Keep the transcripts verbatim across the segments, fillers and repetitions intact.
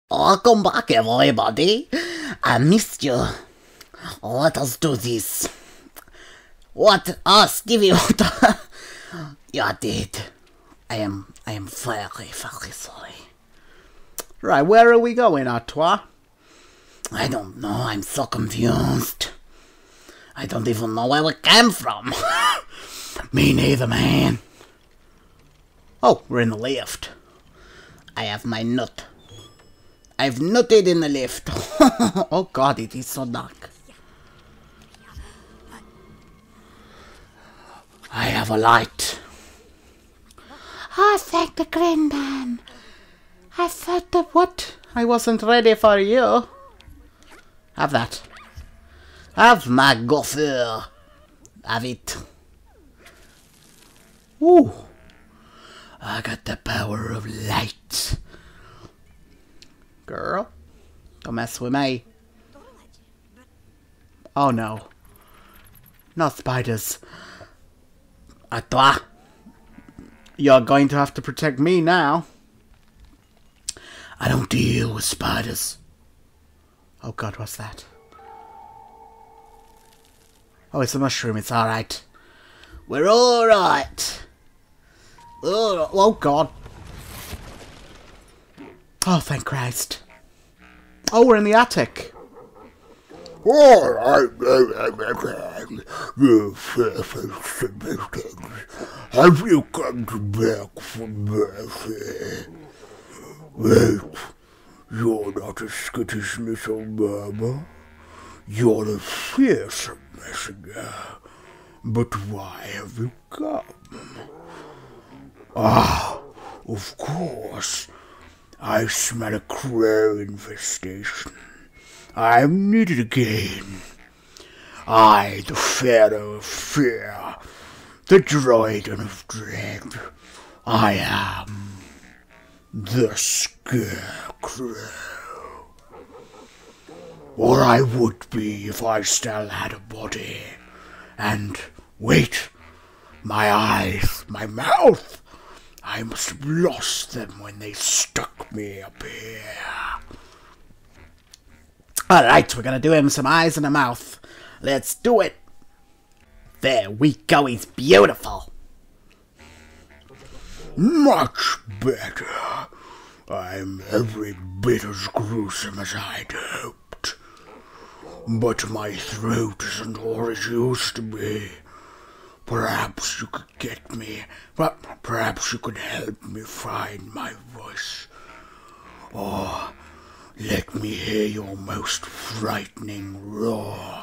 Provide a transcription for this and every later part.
Welcome back, everybody. I missed you. Let us do this. What? Ah, Stevie, what? You did. I am, I am very, very sorry. Right, where are we going, Artois? I don't know, I'm so confused. I don't even know where we came from. Me neither, man. Oh, we're in the lift. I have my nut. I've nutted in the lift. Oh god, it is so dark. I have a light. Oh, thank the Green Man. I thought that what? I wasn't ready for you. Have that. Have my gopher. Have it. Ooh. I got the power of light. Girl, don't mess with me. Oh no. Not spiders. Artois, you're going to have to protect me now. I don't deal with spiders. Oh god, what's that? Oh, it's a mushroom, it's alright. We're alright. Oh, oh god. Oh, thank Christ. Oh, we're in the attic. Have you come back from Murphy? Wait, you're not a skittish little murmur. You're a fearsome messenger. But why have you come? Ah, of course. I smell a crow infestation. I'm needed again. I, the Pharaoh of Fear, the Dryden of Dread. I am the Scarecrow. Or I would be if I still had a body. And, wait, my eyes, my mouth. I must have lost them when they stuck me up here. Alright, we're gonna do him some eyes and a mouth. Let's do it. There we go, he's beautiful. Much better. I'm every bit as gruesome as I'd hoped. But my throat isn't all it used to be. Perhaps you could get me, but perhaps you could help me find my voice. Or let me hear your most frightening roar.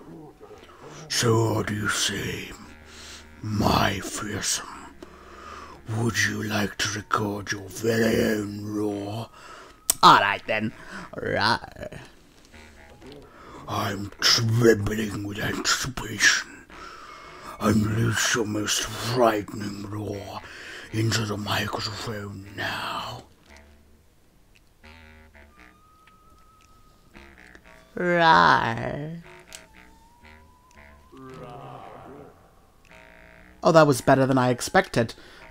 So what do you say, my fearsome? Would you like to record your very own roar? Alright then. Right. I'm trembling with anticipation. Unleash your most frightening roar into the microphone now. Rawr. Oh, that was better than I expected.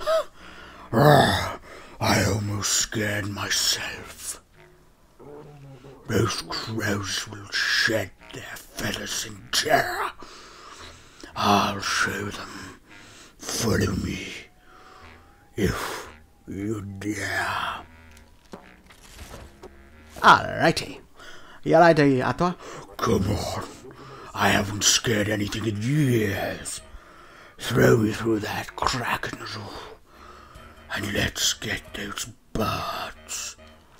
I almost scared myself. Those crows will shed their feathers in terror. I'll show them. Follow me, if you dare. Alrighty. You ready, Artois? Come on. I haven't scared anything in years. Throw me through that crack in the roof. And let's get those birds.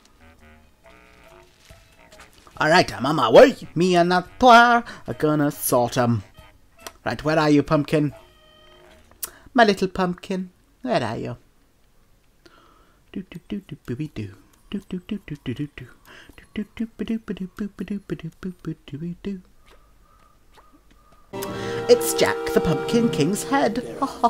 Alright, I'm on my way. Me and Artois are gonna sort 'em. Right, where are you, pumpkin? My little pumpkin, where are you? Do do do do booby do. Do do do do do do do. Do do do do do do do do do do. It's Jack the Pumpkin King's head. What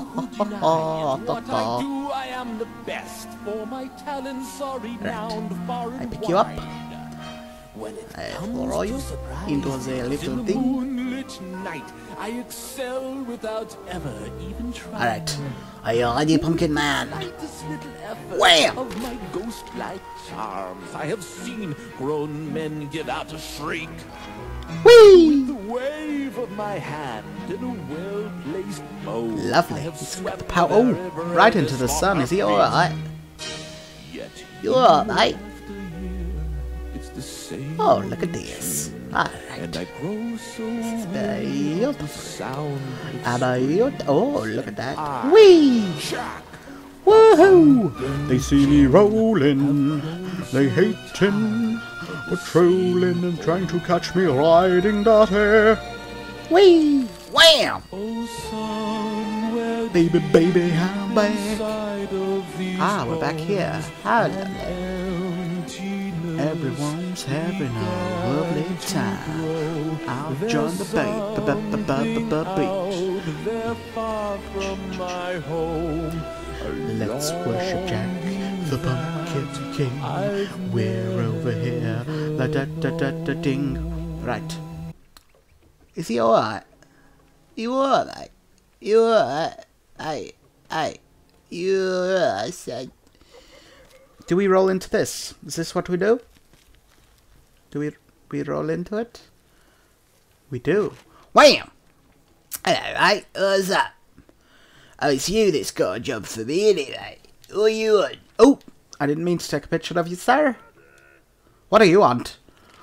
I do, I am the best, for my talents are renowned far and I pick you up. wide. When it I comes throw you to surprise, into the little till the thing. moonlit moonlit night, I excel without ever even trying. Alright. Are you ready, Pumpkin Man? Slightest little effort Wham! of my ghost-like charms, I have seen grown men give out a shriek. Whee! The wave of my hand in a well-placed mode. Lovely. I have He's got swept the power. Oh, wherever right into the this sun. Is he offer alright? Yet You alright? after year, it's the same. Oh, look at this. And Alright. I grow so Beautiful. weak with the sound of About Oh, look at that. Ah. Whee! Jack. Woohoo! They see me rolling, they hating, patrolling and trying to catch me riding dirty. Whee! Wham! Oh, son, where Baby, baby, I'm back. side of these Ah, we're back here. How lovely. emptiness Everyone's having a lovely time. I'll join the bait, the b- b- b- b- beach. They're far from my home. Let's worship Jack, the Pumpkin King. We're over here, la da da da da ding. Right. Is he alright? You alright? You alright? I, I, you alright? I said. Do we roll into this? Is this what we do? Do we we roll into it? We do. Wham! Hello, mate. What's up? Oh, it's you that's got a job for me, anyway. What are you on? Oh, I didn't mean to take a picture of you, sir. What do you want?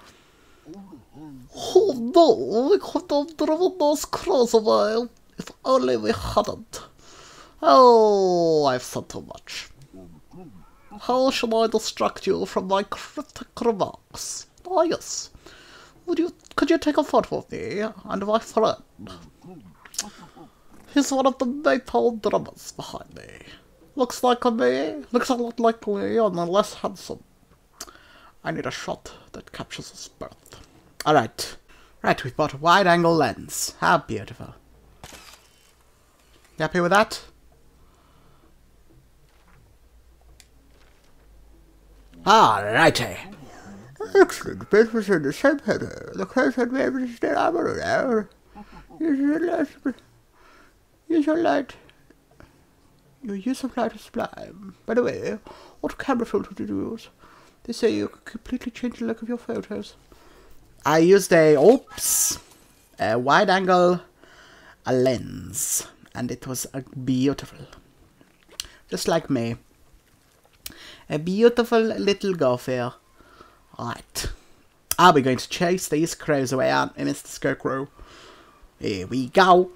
Oh no, we could have driven those crows away. If only we hadn't. Oh, I've said too much. How shall I distract you from my cryptic remarks? Ah, yes. Would you, could you take a photo of me and my friend? He's one of the maple drummers behind me. Looks like me, looks a lot like me, only less handsome. I need a shot that captures us both. Alright. Right, we've bought a wide-angle lens. How beautiful. You happy with that? Alrighty. Excellent. This was in the same header. The crescent wave is still over there. Use your light. Your use of light is sublime. By the way, what camera filter did you use? They say you can completely change the look of your photos. I used a, oops, a wide-angle a lens. And it was a beautiful. Just like me. A beautiful little gopher. Right. Are we going to chase these crows away, aren't we, Mister Scarecrow? Here we go.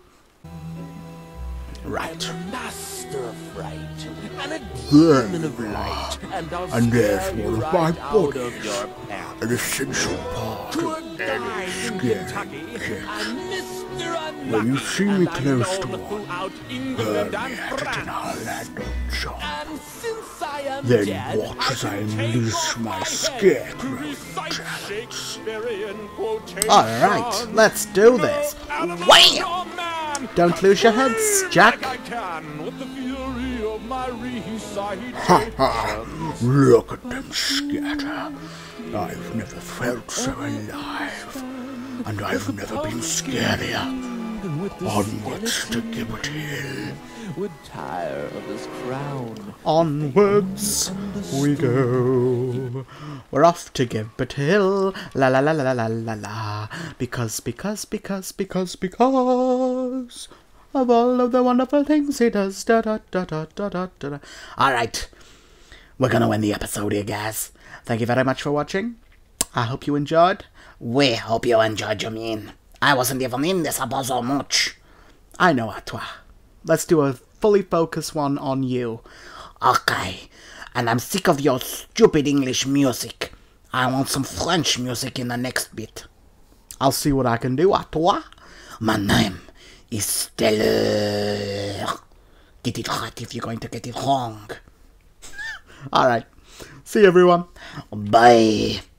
Right. I'm a master of fright and a demon of light, and I'll And there's scare you one of right my out bodies. of your path. An essential part To a of guy any in scary Kentucky, cat. I'm Mister Unlucky, When you see me and I'm close to known one, throughout Burn England me and at it and I'll France. land on top. And since I am Then dead, watch as I can take unleash off my head scarecrow to recite talents. Shakespearean quotations. Alright, let's do this. Wham! Don't lose your heads, Jack. Like I can with the fury of my Ha ha! Look at them scatter. I've never felt so alive. And I've never been scarier. Onwards to Gibbet Hill. would tire of his crown. Onwards we go. We're off to Gibbet Hill. La la la la la la la. Because, because, because, because, because of all of the wonderful things he does. Da da da da da da da. Alright. We're gonna end the episode here, guys. Thank you very much for watching. I hope you enjoyed. We hope you enjoyed, you mean. I wasn't even in this about so much. I know, Artois. Let's do a fully focused one on you. Okay, and I'm sick of your stupid English music. I want some French music in the next bit. I'll see what I can do, Artois. My name is Stellar. Get it right if you're going to get it wrong. Alright. See you, everyone. Bye.